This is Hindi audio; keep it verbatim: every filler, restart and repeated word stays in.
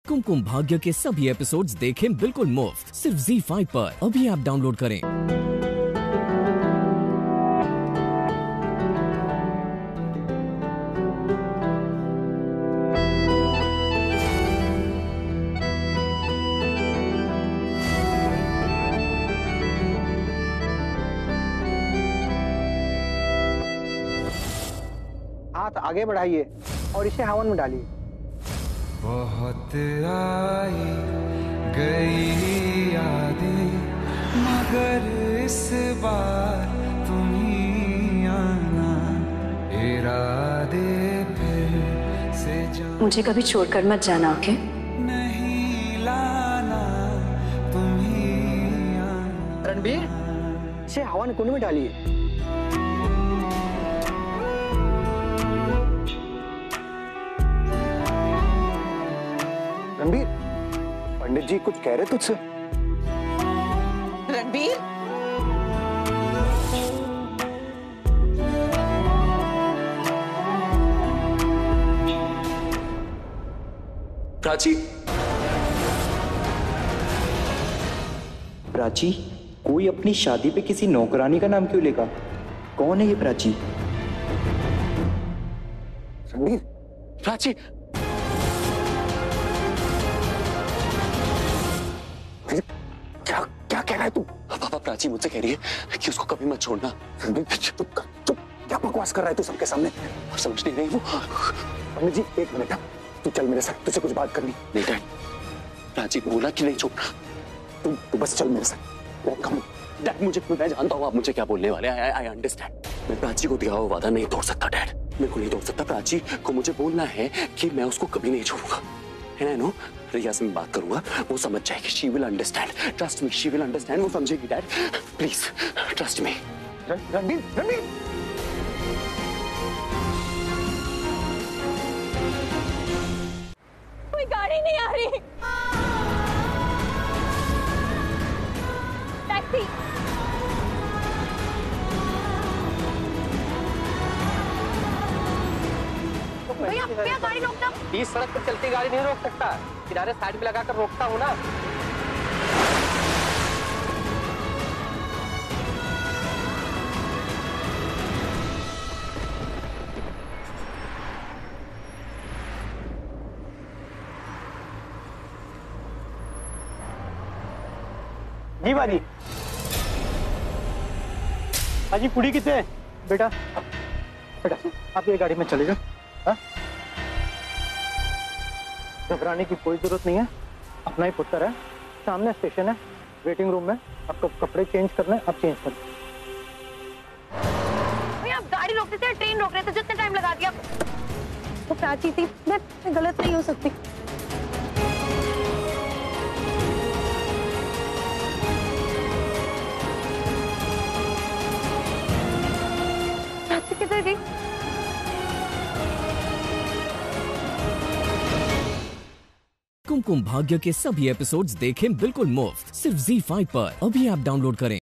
कुमकुम भाग्य के सभी एपिसोड्स देखें बिल्कुल मुफ्त सिर्फ ज़ी फाइव पर। अभी ऐप डाउनलोड करें। हाथ आगे बढ़ाइए और इसे हवन में डालिए। बहुत आई गई यादें मगर इस बार तुम ही आना, इरादे फिर से जान मुझे कभी छोड़कर मत जाना, ओके? नहीं लाना तुम ही आना। रणबीर, इसे हवन कुंड में डालिए। रणबीर, पंडित जी कुछ कह रहे तुझसे। रणबीर, प्राची, प्राची, कोई अपनी शादी पे किसी नौकरानी का नाम क्यों लेगा? कौन है ये प्राची? रणबीर, प्राची, क्या क्या कह रहा है तू? पापा प्राची मुझसे कह रही है कि उसको कभी मत छोड़ना। रणबीर, तू तू क्या बकवास कर रहा है तू सबके सामने? समझ नहीं रही वो। पंडित जी एक मिनट, तू चल मेरे साथ, तुझसे कुछ बात करनी। नहीं डैड, प्राची को बोला कि नहीं छोड़ना। तू तू बस चल मेरे साथ। कम डैड, मुझे मैं जानता हूँ आप मुझे क्या बोलने वाले हैं। I understand. मैं प्राची को दिया हुआ वादा नहीं तोड़ सकता डैड, मेरे को नहीं तोड़ सकता। प्राची को मुझे बोलना है कि मैं उसको कभी नहीं छोड़ूंगा, है ना? नो, रिया से मैं बात करूंगा, वो समझ जाएगी। She will understand, trust me, she will understand. वो समझेगी dad, please trust me. Ranbir, Ranbir, कोई गाड़ी नहीं आ रही। टैक्सी। भैया, भैया गाड़ी रोकना। बीच सड़क पर चलती गाड़ी नहीं रोक सकता, किनारे साइड में लगाकर रोकता हूँ ना। जी बाजी। बाजी कुड़ी कितने है? बेटा बेटा आप ये गाड़ी में चले जाओ। हाँ? घबराने की कोई जरूरत नहीं है, अपना ही पुत्र है। सामने स्टेशन है, वेटिंग रूम में आपको कपड़े चेंज करने हैं, आप चेंज कर। भैया आप गाड़ी रोकते थे, ट्रेन रोक रहे थे, जितना टाइम लगा दिया। वो प्राची थी, मैं गलत नहीं हो सकती। प्राची किधर गई? कुमकुम भाग्य के सभी एपिसोड्स देखें बिल्कुल मुफ्त सिर्फ ज़ी फाइव पर। अभी ऐप डाउनलोड करें।